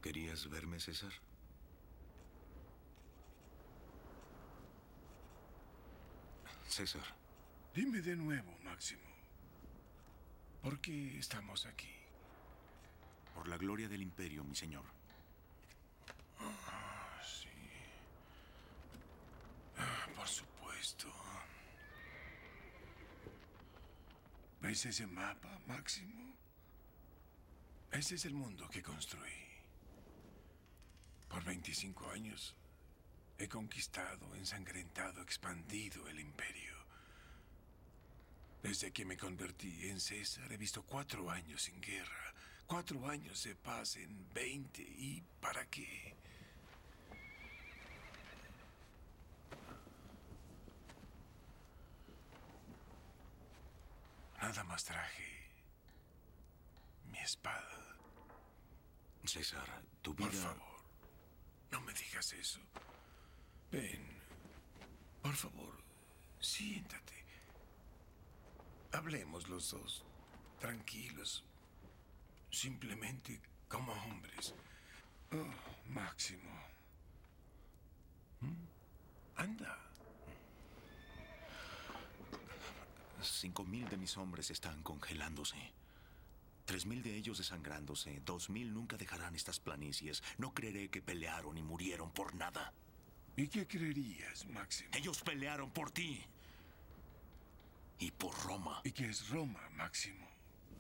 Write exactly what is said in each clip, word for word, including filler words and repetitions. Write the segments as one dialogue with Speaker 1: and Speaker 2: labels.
Speaker 1: ¿Querías verme, César? César.
Speaker 2: Dime de nuevo, Máximo. ¿Por qué estamos aquí?
Speaker 1: Por la gloria del Imperio, mi señor.
Speaker 2: Ah, sí. Ah, por supuesto. ¿Ves ese mapa, Máximo? Ese es el mundo que construí. Por veinticinco años he conquistado, ensangrentado, expandido el Imperio. Desde que me convertí en César, he visto cuatro años sin guerra, cuatro años de paz en veinte. ¿Y para qué? Nada más traje mi espada.
Speaker 1: César, tu vida...
Speaker 2: Por favor, no me digas eso. Ven, por favor, siéntate. Hablemos los dos, tranquilos, simplemente como hombres. Oh, Máximo. ¿Mm? Anda.
Speaker 1: Cinco mil de mis hombres están congelándose. Tres mil de ellos desangrándose. Dos mil nunca dejarán estas planicies. No creeré que pelearon y murieron por nada.
Speaker 2: ¿Y qué creerías, Máximo?
Speaker 1: Ellos pelearon por ti. Y por Roma.
Speaker 2: ¿Y qué es Roma, Máximo?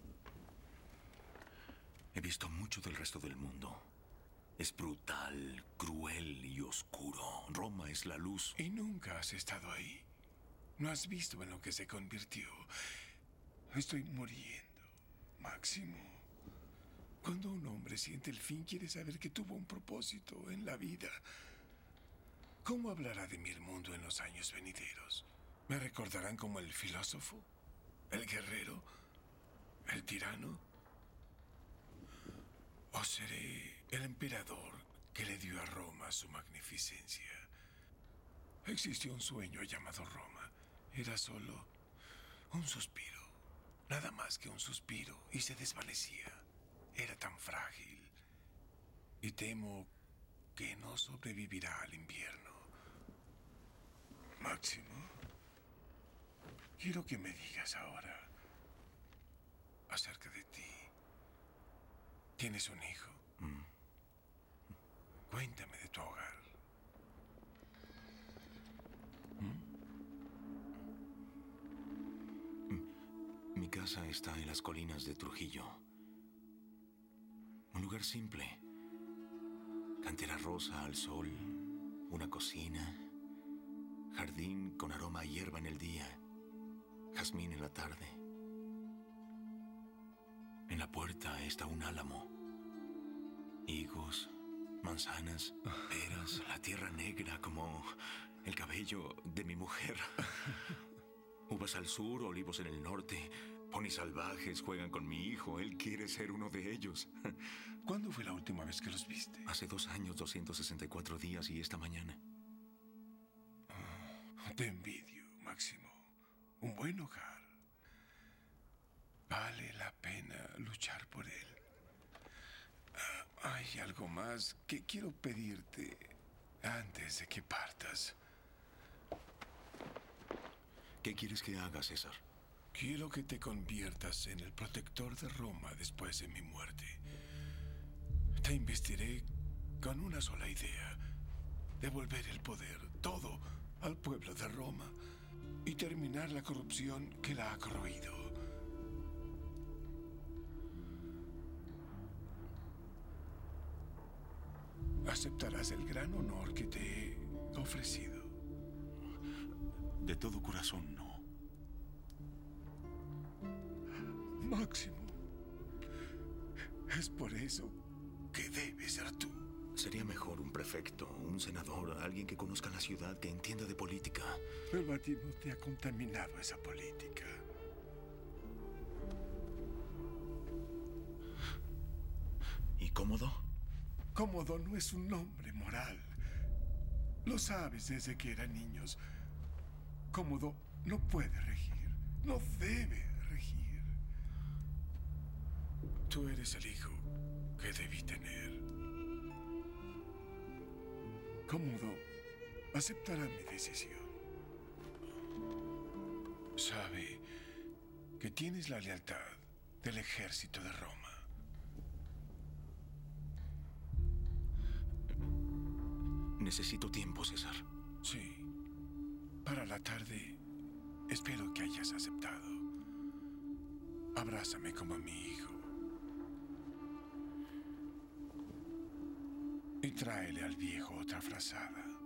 Speaker 1: He visto mucho del resto del mundo. Es brutal, cruel y oscuro. Roma es la luz.
Speaker 2: ¿Y nunca has estado ahí? ¿No has visto en lo que se convirtió? Estoy muriendo, Máximo. Cuando un hombre siente el fin, quiere saber que tuvo un propósito en la vida. ¿Cómo hablará de mí el mundo en los años venideros? ¿Me recordarán como el filósofo? ¿El guerrero? ¿El tirano? ¿O seré el emperador que le dio a Roma su magnificencia? Existió un sueño llamado Roma. Era solo un suspiro. Nada más que un suspiro, y se desvanecía. Era tan frágil. Y temo que no sobrevivirá al invierno. Máximo, quiero que me digas ahora acerca de ti. ¿Tienes un hijo?
Speaker 1: Mm.
Speaker 2: Cuéntame de tu hogar. ¿Mm?
Speaker 1: Mi casa está en las colinas de Trujillo. Un lugar simple. Cantera rosa al sol, una cocina, jardín con aroma a hierba en el día, jazmín en la tarde. En la puerta está un álamo. Higos, manzanas, peras, la tierra negra como el cabello de mi mujer. Uvas al sur, olivos en el norte. Ponis salvajes juegan con mi hijo. Él quiere ser uno de ellos.
Speaker 2: ¿Cuándo fue la última vez que los viste?
Speaker 1: Hace dos años, doscientos sesenta y cuatro días y esta mañana.
Speaker 2: Oh, te envidio, Máximo. Un buen hogar. Vale la pena luchar por él. Hay algo más que quiero pedirte antes de que partas.
Speaker 1: ¿Qué quieres que haga, César?
Speaker 2: Quiero que te conviertas en el protector de Roma después de mi muerte. Te investiré con una sola idea: devolver el poder, todo, al pueblo de Roma y terminar la corrupción que la ha corroído. ¿Aceptarás el gran honor que te he ofrecido?
Speaker 1: De todo corazón, no.
Speaker 2: Máximo, es por eso que debes ser tú.
Speaker 1: Sería mejor un prefecto, un senador, alguien que conozca la ciudad, que entienda de política.
Speaker 2: Pero a ti no te ha contaminado esa política.
Speaker 1: ¿Y Cómodo?
Speaker 2: Cómodo no es un nombre moral. Lo sabes desde que eran niños. Cómodo no puede regir, no debe regir. Tú eres el hijo que debí tener. Cómodo aceptará mi decisión. Sabe que tienes la lealtad del ejército de Roma.
Speaker 1: Necesito tiempo, César.
Speaker 2: Sí. Para la tarde, espero que hayas aceptado. Abrázame como a mi hijo. Y tráele al viejo otra frazada.